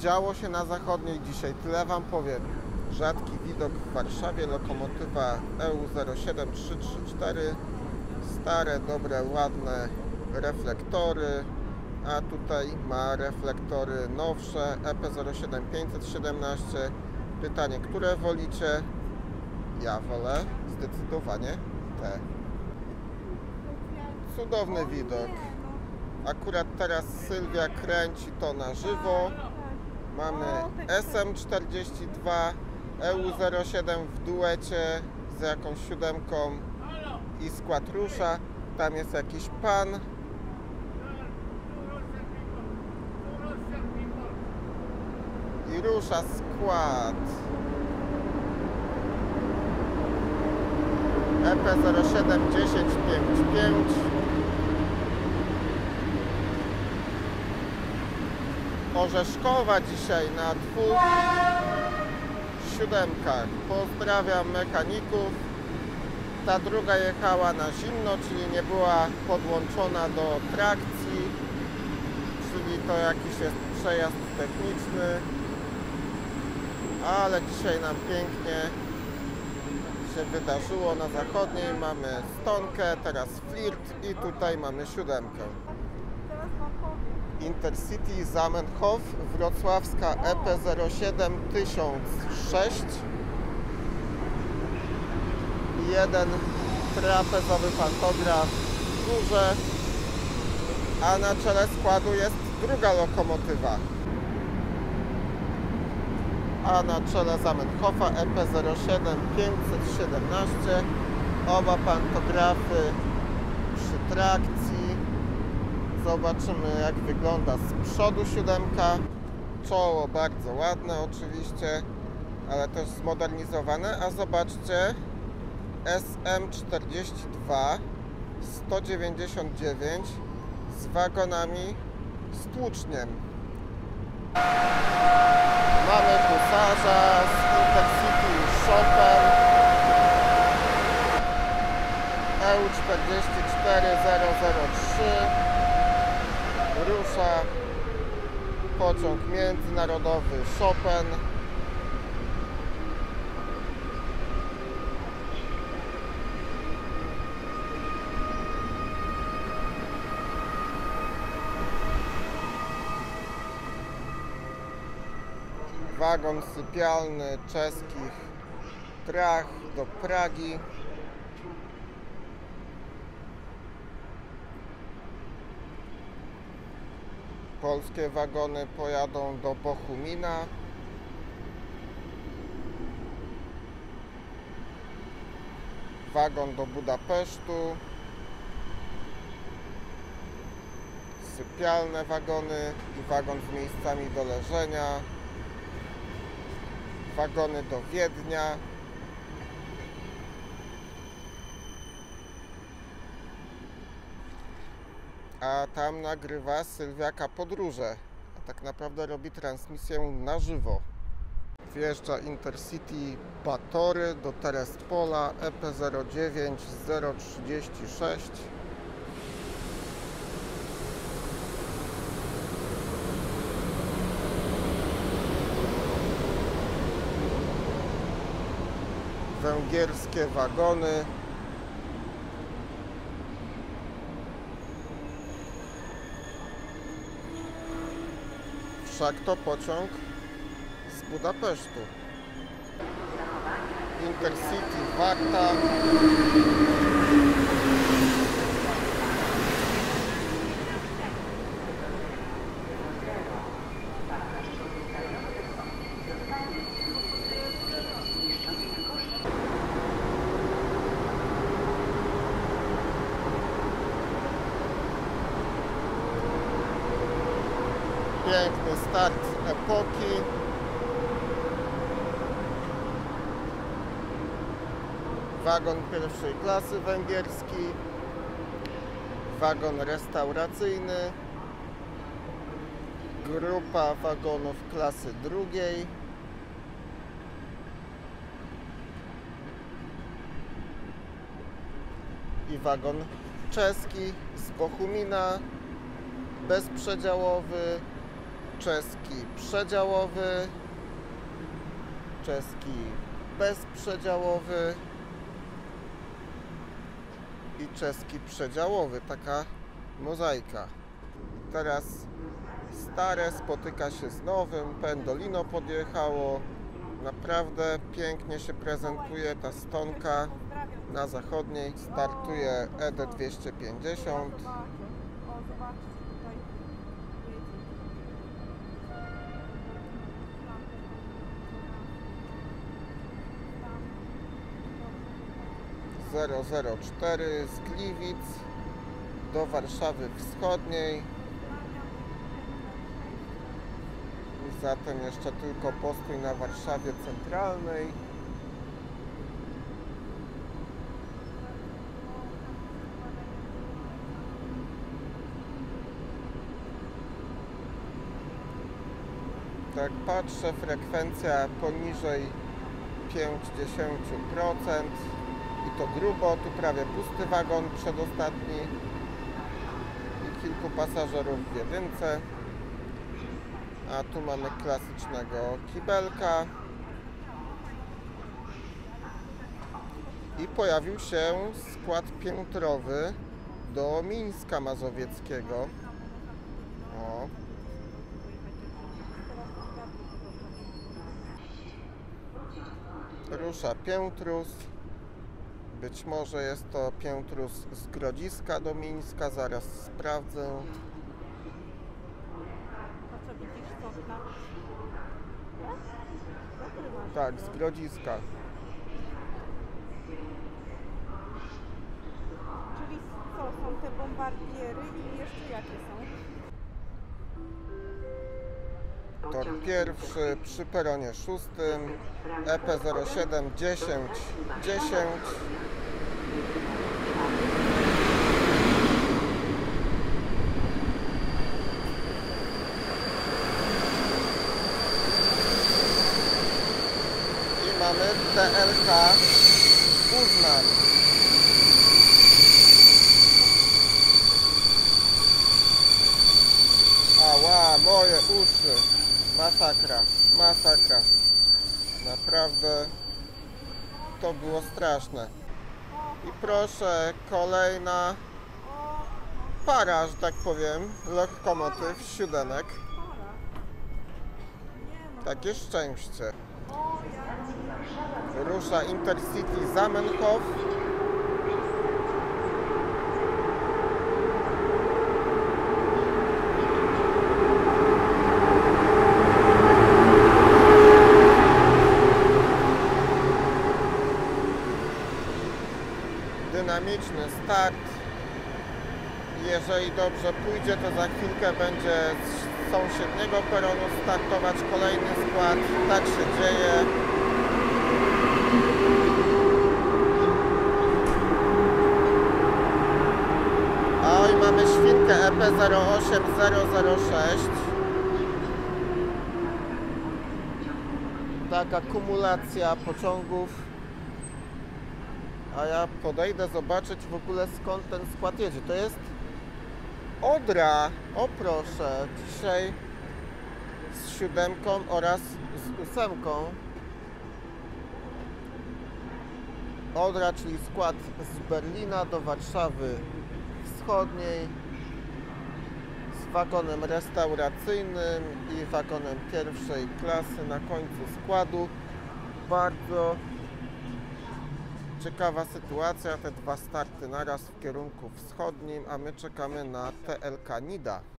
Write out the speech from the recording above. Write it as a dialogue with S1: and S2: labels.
S1: Działo się na Zachodniej dzisiaj, tyle Wam powiem. Rzadki widok w Warszawie, lokomotywa EU07334. Stare, dobre, ładne reflektory. A tutaj ma reflektory nowsze, EP07517. Pytanie, które wolicie? Ja wolę zdecydowanie te. Cudowny widok. Akurat teraz Sylwia kręci to na żywo. Mamy SM42, EU07 w duecie z jakąś siódemką i skład rusza. Tam jest jakiś pan. I rusza skład. EP071055. Orzeszkowa dzisiaj na 2 siódemkach. Pozdrawiam mechaników. Ta druga jechała na zimno, czyli nie była podłączona do trakcji, czyli to jakiś jest przejazd techniczny, ale dzisiaj nam pięknie się wydarzyło na Zachodniej. Mamy Stonkę, teraz Flirt i tutaj mamy siódemkę. Intercity Zamenhof, wrocławska EP07 1006. Jeden trapezowy pantograf w górze, a na czele składu jest druga lokomotywa. A na czele Zamenhofa EP07 517. Oba pantografy przy trakcji. Zobaczymy, jak wygląda z przodu siódemka. Czoło bardzo ładne oczywiście, ale też zmodernizowane. A zobaczcie, SM42 199 z wagonami z tłuczniem. Mamy Husarza z Intercity Chopin EU44003. Rusza pociąg międzynarodowy Chopin. Wagon sypialny czeskich Trach do Pragi. Polskie wagony pojadą do Bochumina. Wagon do Budapesztu. Sypialne wagony i wagon z miejscami do leżenia. Wagony do Wiednia. A tam nagrywa Sylwiaka podróże, a tak naprawdę robi transmisję na żywo. Wjeżdża Intercity Batory do Terespola EP09 036. Węgierskie wagony. Wszak to pociąg z Budapesztu. Intercity Warta. Piękny start epoki. Wagon pierwszej klasy węgierski. Wagon restauracyjny. Grupa wagonów klasy drugiej. I wagon czeski z Bochumina. Bezprzedziałowy. czeski przedziałowy, czeski bezprzedziałowy i czeski przedziałowy. Taka mozaika. Teraz stare spotyka się z nowym. Pendolino podjechało. Naprawdę pięknie się prezentuje ta stonka na zachodniej. Startuje ED250. ...004 z Gliwic do Warszawy Wschodniej. Zatem jeszcze tylko postój na Warszawie Centralnej. Tak patrzę, frekwencja poniżej 50%. I to grubo, tu prawie pusty wagon przedostatni i kilku pasażerów w jedynce. A tu mamy klasycznego kibelka. I pojawił się skład piętrowy do Mińska Mazowieckiego. O. Rusza piętrus. Być może jest to piętrus z Grodziska do Mińska, zaraz sprawdzę. Tak, z Grodziska.
S2: Czyli co, są te bombardiery i jeszcze jakie są?
S1: Tor pierwszy przy peronie 6, EP07 10 10. I mamy TLK Uznań. Ała, moje uszy. Masakra, masakra. Naprawdę to było straszne. I proszę, kolejna para, że tak powiem, lokomotyw siódemek. Takie szczęście. Rusza Intercity Zamenhof. Dynamiczny start. Jeżeli dobrze pójdzie, to za chwilkę będzie z sąsiedniego peronu startować kolejny skład. Tak się dzieje. Oj, mamy świnkę EP08006. Taka kumulacja pociągów. A ja podejdę zobaczyć w ogóle, skąd ten skład jedzie. To jest Odra. O proszę, dzisiaj z 7 oraz z 8. Odra, czyli skład z Berlina do Warszawy Wschodniej z wagonem restauracyjnym i wagonem pierwszej klasy na końcu składu. Bardzo ciekawa sytuacja, te dwa starty naraz w kierunku wschodnim, a my czekamy na TLK Nida.